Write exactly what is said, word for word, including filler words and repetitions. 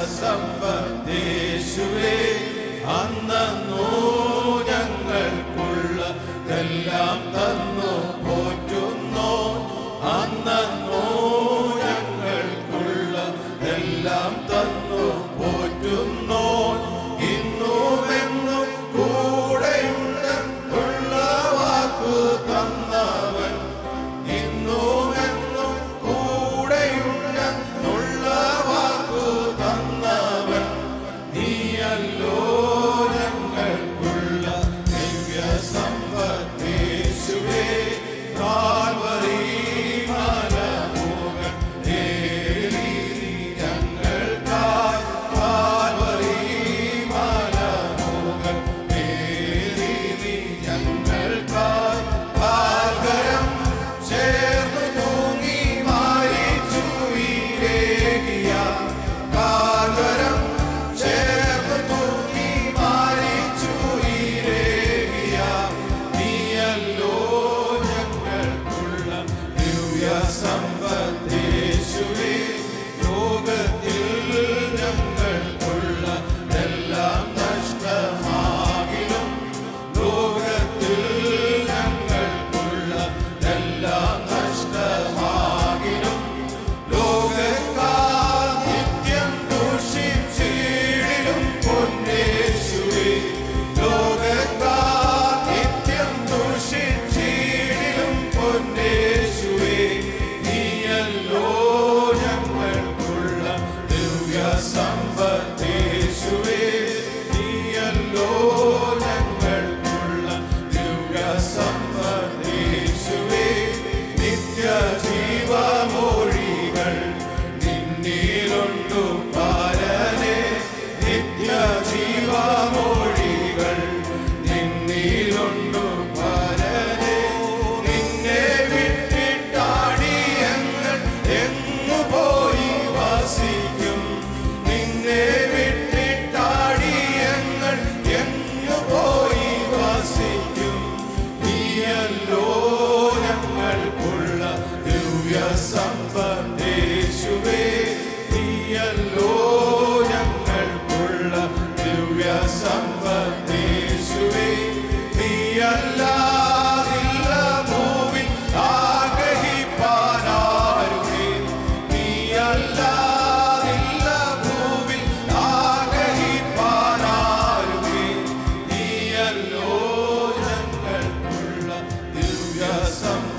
സമ്പത്തേശുവേ അന്നോ ഞങ്ങൾക്കുള്ളതെല്ലാം തന്നു പോറ്റുന്നു അന്നോ ഞങ്ങൾക്കുള്ളതെല്ലാം തന്നു പോറ്റുന്നു ഇന്നുമെന്നും കൂടെയുണ്ടെന്നുള്ള വാക്കു തന്നവൻ ഇന്നുമെന്നും കൂടെയുണ്ടെന്നുള്ള വാക്കു തന്നവൻ നീയല്ലോ ഞങ്ങൾക്കുള്ള ദിവ്യ സമ്പത്തേശുവേ കാൽവരി മലമുകൾ ഏറി ഞങ്ങൾക്കായി കാൽവരി മലമുകൾ ഏറി ഞങ്ങൾക്കായി കാൽകരം ചേർന്നു തൂങ്ങി മരിച്ചു ഇരേകിയ കാൽകരം ചേർന്നു തൂങ്ങി മരിച്ചു ഇരേകിയ നീയല്ലോ ഞങ്ങൾക്കുള്ള ദിവ്യ സമ്പത്തേശുവേ ലോകത്തിൽ ഞങ്ങൾക്കുള്ള എല്ലാം നഷ്ടമാകിലും ലോകത്തിൽ ഞങ്ങൾക്കുള്ള എല്ലാം നഷ്ടമാകിലും ലോകക്കാർ നിത്യം ദൂഷിച്ചിടിലും പൊന്നേശുവേ ലോകക്കാർ നിത്യം ദൂഷിച്ചിടിലും പൊന്നേശുവേ നീയല്ലോ ഞങ്ങൾക്കുള്ള ദിവ്യ സമ്പത്തേശുവേ നീയല്ലോ ഞങ്ങൾക്കുള്ള ദിവ്യ സമ്പത്തേശുവേ നിത്യജീവമൊഴികൾ നിന്നിലുണ്ടു പാരനേ നിത്യജീവമൊഴികൾ നിന്നിലുണ്ടു പാരനേ നിന്നെ വിട്ടിട്ടാടി ഞങ്ങൾ എങ്ങു പോയി വസിക്കും നിന്നെ വിട്ടിട്ടാടി ഞങ്ങൾ എങ്ങു പോയി വസിക്കും നീയല്ലോ ഞങ്ങൾക്കുള്ള ദിവ്യ സമ്പത്തേശുവേ നീയല്ലോ ഞങ്ങൾക്കുള്ള ദിവ്യ സമ്പത്തേശുവേ നീയല്ലാതില്ല ഭൂവിൽ ആഗ്രഹിപ്പാനാരുമേ നീയല്ലാതില്ല ഭൂവിൽ ആഗ്രഹിപ്പാനാരുമേ നീയല്ലോ ഞങ്ങൾക്കുള്ള ദിവ്യ സമ്പത്തേശുവേ